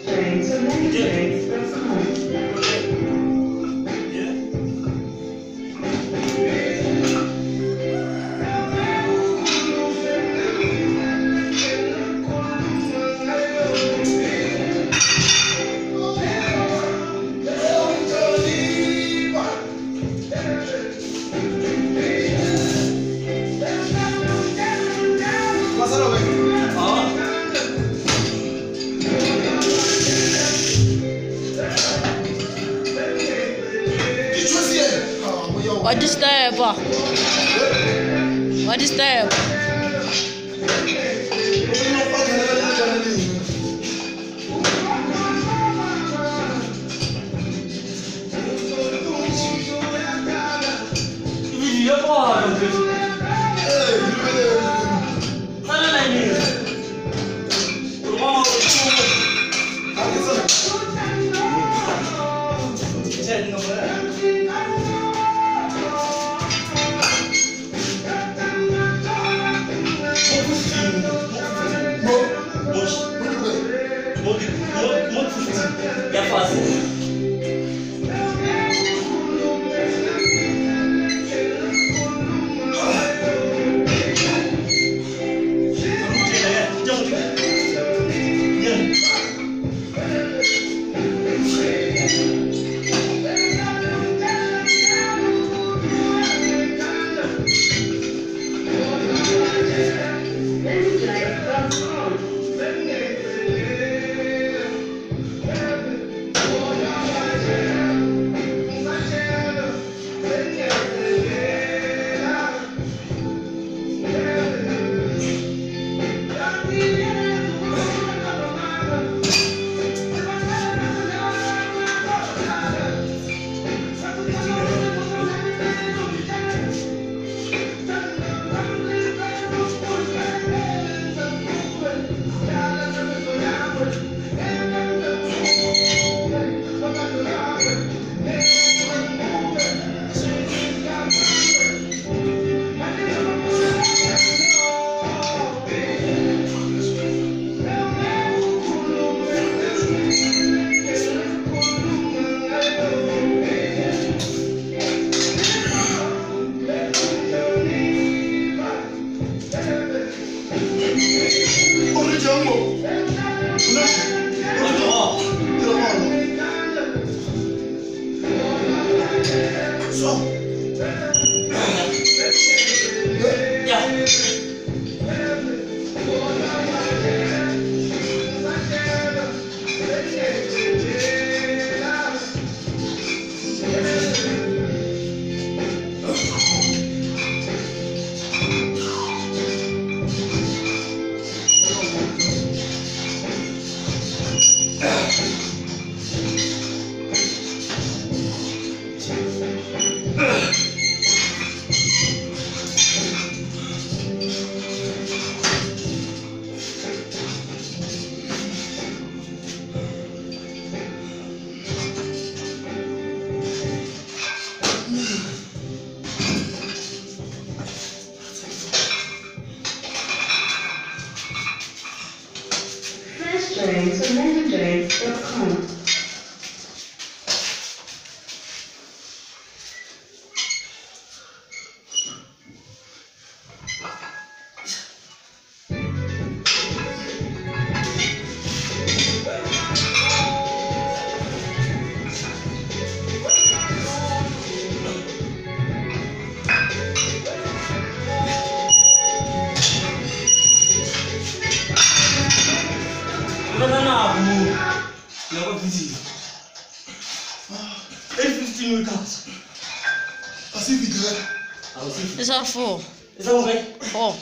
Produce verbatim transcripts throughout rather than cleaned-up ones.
trains and then trains that's home. What is that? What is that? É fácil. Trains and then trains that's home. Não, não, não, não vou pedir. Ele fez no caso. Assim fica. Is that four? Is that okay? Four.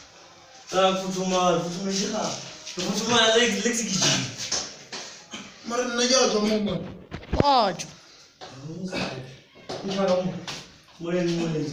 Tá, vou tomar, vou tomar geral. Eu vou tomar leite, leite aqui. Mara ninajaza Mungu. Pode. Ni para um. Mulher ni mulher.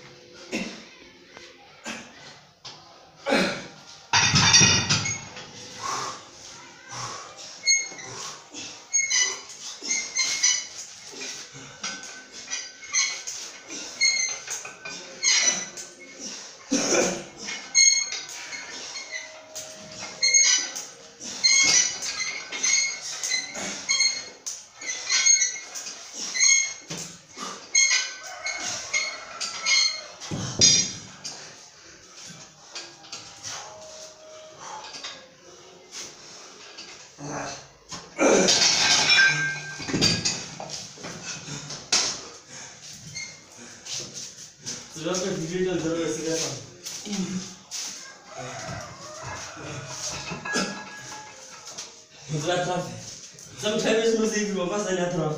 Já que vídeo já vai ser essa. Mas lá atrás. Sometimes não sei como passar ali atrás.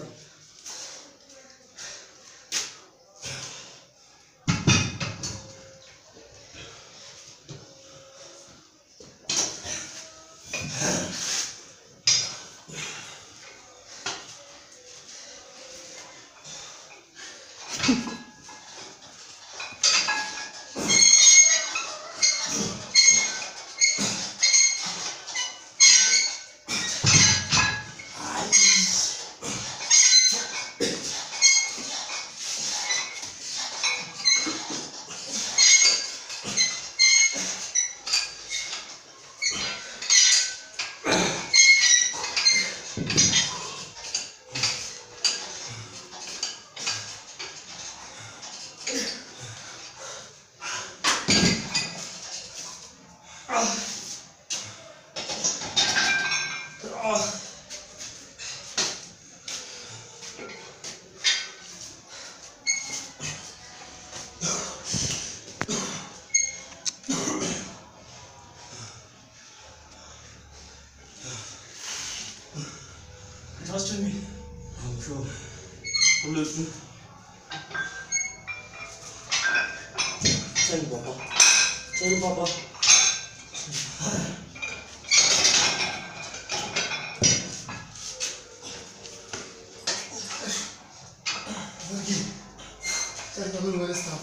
Trust me. I'm sure. Listen. Tell Papa. Tell Papa. Okay. Tell me where to stop.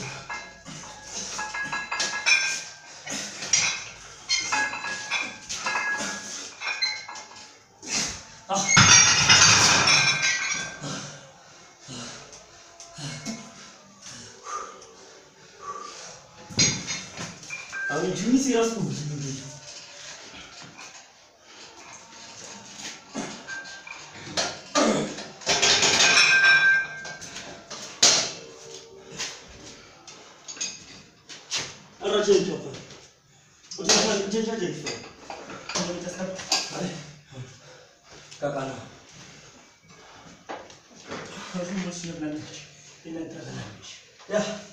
아니 주미씨라서 무슨 일이죠? 알아줘 줘. 어제 진짜 잘 됐어. 오늘 됐어. 아니. 까까나. 무슨 무슨 일 이날 따라나. 야.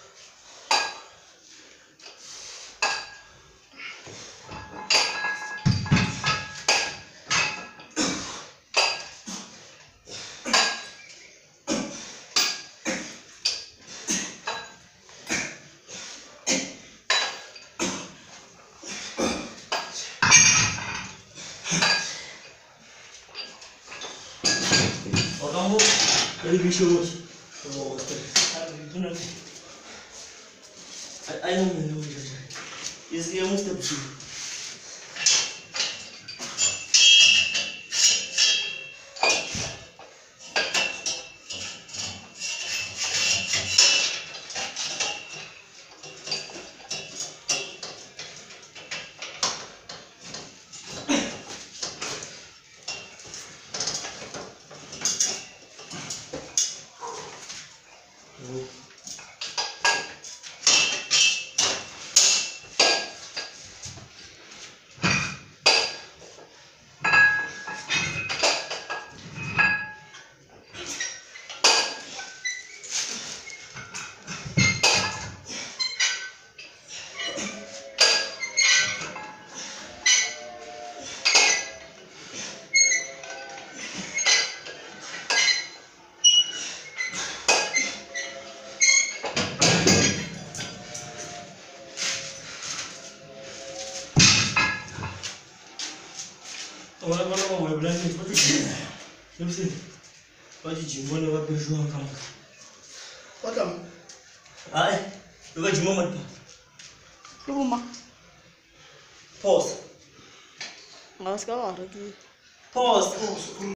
Kamu dari bisu, oh, itu nanti. Ayo minum saja. Isi yang mesti bersih. Listen. What did you want to be doing? What am I? Look at your moment. Rumah. Pause. Nggak sekarang lagi. Pause.